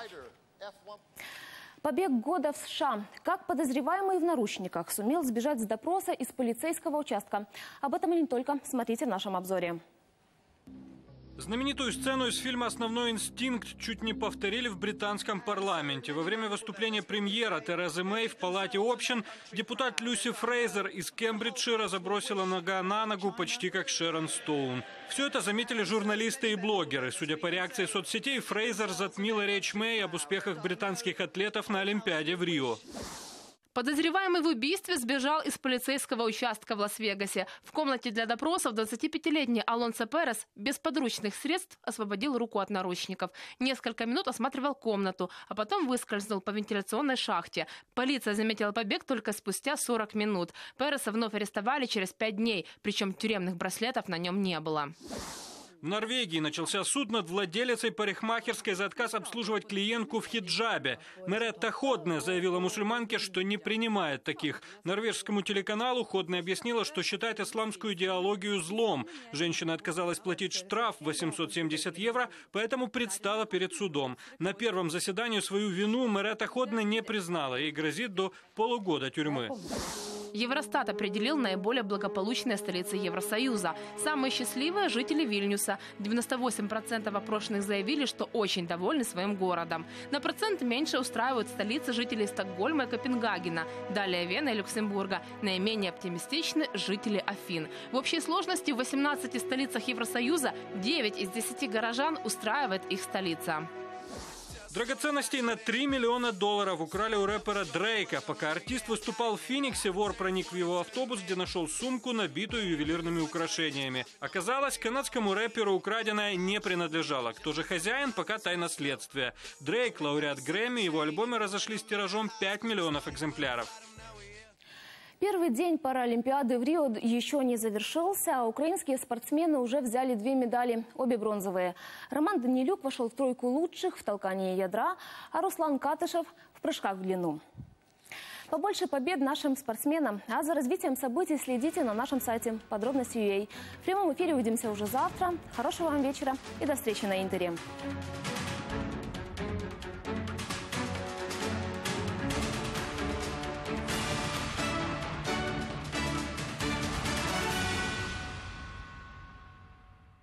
Побег года в США. Как подозреваемый в наручниках сумел сбежать с допроса из полицейского участка. Об этом и не только. Смотрите в нашем обзоре. Знаменитую сцену из фильма «Основной инстинкт» чуть не повторили в британском парламенте. Во время выступления премьера Терезы Мэй в палате общин депутат Люси Фрейзер из Кембриджшира забросила нога на ногу почти как Шерон Стоун. Все это заметили журналисты и блогеры. Судя по реакции соцсетей, Фрейзер затмила речь Мэй об успехах британских атлетов на Олимпиаде в Рио. Подозреваемый в убийстве сбежал из полицейского участка в Лас-Вегасе. В комнате для допросов двадцатипятилетний Алонсо Перес без подручных средств освободил руку от наручников. Несколько минут осматривал комнату, а потом выскользнул по вентиляционной шахте. Полиция заметила побег только спустя сорок минут. Переса вновь арестовали через пять дней, причем тюремных браслетов на нем не было. В Норвегии начался суд над владелицей парикмахерской за отказ обслуживать клиентку в хиджабе. Меретта Ходне заявила мусульманке, что не принимает таких. Норвежскому телеканалу Ходне объяснила, что считает исламскую идеологию злом. Женщина отказалась платить штраф восемьсот семьдесят евро, поэтому предстала перед судом. На первом заседании свою вину Меретта Ходне не признала и грозит до полугода тюрьмы. Евростат определил наиболее благополучные столицы Евросоюза. Самые счастливые – жители Вильнюса. девяносто восемь процентов опрошенных заявили, что очень довольны своим городом. На процент меньше устраивают столицы жителей Стокгольма и Копенгагена. Далее Вена и Люксембурга. Наименее оптимистичны жители Афин. В общей сложности в восемнадцати столицах Евросоюза девять из десяти горожан устраивает их столица. Драгоценностей на три миллиона долларов украли у рэпера Дрейка. Пока артист выступал в Финиксе, вор проник в его автобус, где нашел сумку, набитую ювелирными украшениями. Оказалось, канадскому рэперу украденное не принадлежало. Кто же хозяин, пока тайна следствия. Дрейк, лауреат Грэмми, его альбомы разошлись тиражом пять миллионов экземпляров. Первый день Паралимпиады в Рио еще не завершился, а украинские спортсмены уже взяли две медали, обе бронзовые. Роман Данилюк вошел в тройку лучших в толкании ядра, а Руслан Катышев в прыжках в длину. Побольше побед нашим спортсменам. А за развитием событий следите на нашем сайте подробности точка ю а. В прямом эфире увидимся уже завтра. Хорошего вам вечера и до встречи на Интере.